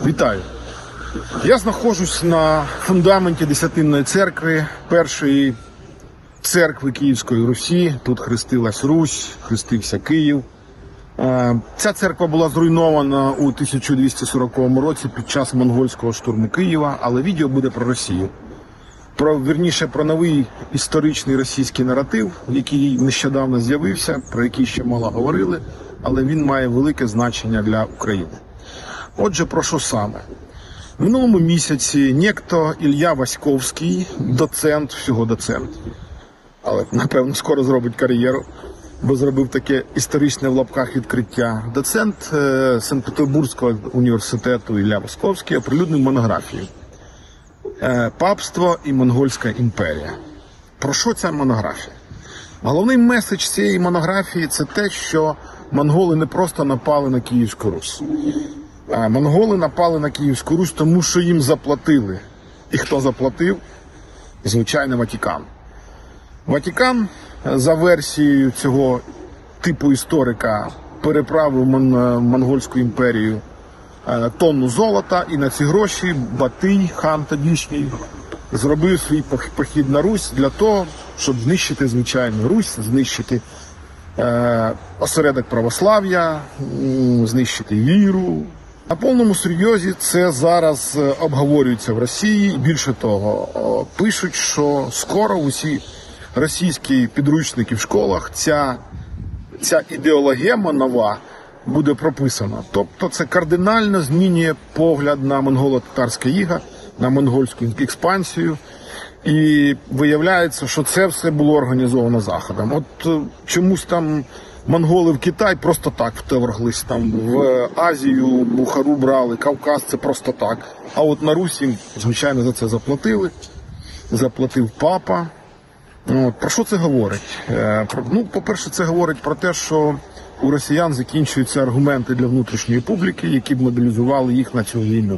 Вітаю! Я знаходжусь на фундаменті Десятинної церкви, першої церкви Київської Русі. Тут хрестилась Русь, хрестився Київ. Ця церква була зруйнована у 1240 році під час монгольського штурму Києва, але відео буде про Росію. Вірніше, про новий історичний російський наратив, який нещодавно з'явився, про який ще мало говорили, але він має велике значення для України. Отже, про що саме? В минулому місяці некто Ілля Васьковський, доцент, всього доцент, але, напевно, скоро зробить кар'єру, бо зробив таке історичне в лапках відкриття. Доцент Санкт-Петербурзького університету Ілля Васьковський оприлюднив монографію «Папство і Монгольська імперія». Про що ця монографія? Головний меседж цієї монографії – це те, що монголи не просто напали на Київську Русь. Монголи напали на Київську Русь, тому що їм заплатили. І хто заплатив? Звичайно, Ватикан. Ватикан, за версією цього типу історика, переправив Монгольську імперію тонну золота, і на ці гроші Батий, хан тодішній, зробив свій похід на Русь для того, щоб знищити звичайну Русь, знищити осередок православ'я, знищити віру. На повному серйозі це зараз обговорюється в Росії. Більше того, пишуть, що скоро усі російські підручники в школах ця ідеологема нова буде прописана. Тобто це кардинально змінює погляд на монголо-татарське іго, на монгольську експансію. І виявляється, що це все було організовано Заходом. От чомусь там монголи в Китай просто так вторглись, там в Азію, Бухару брали, Кавказ, це просто так. А от на Русі, звичайно, за це заплатили. Заплатив папа. От, про що це говорить? Ну, по-перше, це говорить про те, що у росіян закінчуються аргументи для внутрішньої публіки, які б мобілізували їх на цю війну.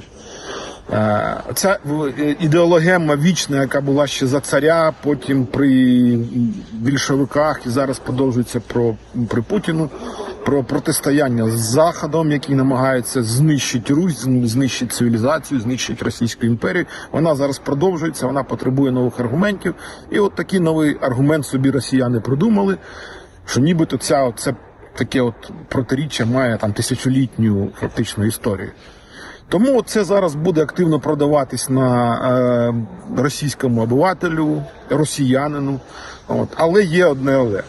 Ця ідеологема вічна, яка була ще за царя, потім при більшовиках і зараз продовжується при Путіну, про протистояння з Заходом, який намагається знищити Русь, знищити цивілізацію, знищити Російську імперію. Вона зараз продовжується, вона потребує нових аргументів. І от такий новий аргумент собі росіяни придумали, що нібито це таке от протиріччя має там тисячолітню фактично історію. Тому це зараз буде активно продаватись на російському обивателю, росіянину. От. Але є одне але.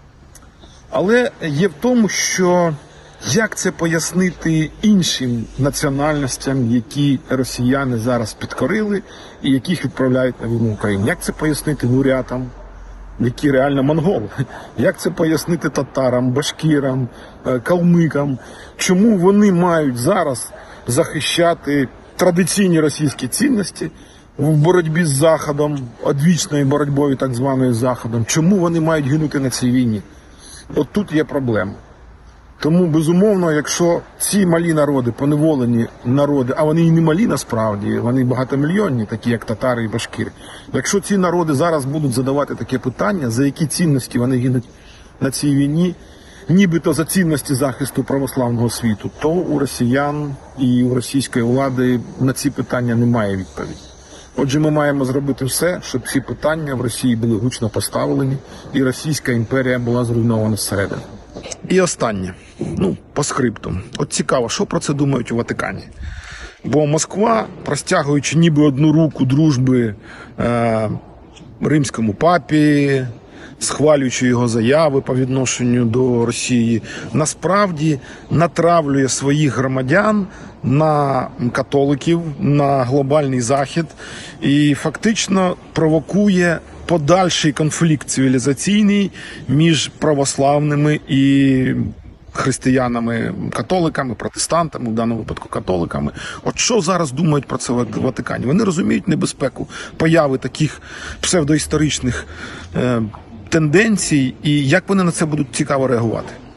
Але є в тому, що як це пояснити іншим національностям, які росіяни зараз підкорили і яких відправляють на війну в Україну? Як це пояснити бурятам, які реально монголи? Як це пояснити татарам, башкірам, калмикам? Чому вони мають зараз захищати традиційні російські цінності в боротьбі з Заходом, одвічною боротьбою так званою з Заходом? Чому вони мають гинути на цій війні? От тут є проблема. Тому, безумовно, якщо ці малі народи, поневолені народи, а вони і не малі насправді, вони багатомільйонні, такі як татари і башкири, якщо ці народи зараз будуть задавати таке питання, за які цінності вони гинуть на цій війні, нібито за цінності захисту православного світу, то у росіян і у російської влади на ці питання немає відповіді. Отже, ми маємо зробити все, щоб ці питання в Росії були гучно поставлені і Російська імперія була зруйнована зсередини. І останнє, по скрипту. От цікаво, що про це думають у Ватикані. Бо Москва, простягуючи ніби одну руку дружби римському папі, схвалюючи його заяви по відношенню до Росії, насправді натравлює своїх громадян на католиків, на глобальний Захід і фактично провокує подальший конфлікт цивілізаційний між православними і християнами, католиками, протестантами, в даному випадку католиками. От що зараз думають про це в Ватикані? Вони розуміють небезпеку появи таких псевдоісторичних тенденцій і як вони на це будуть цікаво реагувати?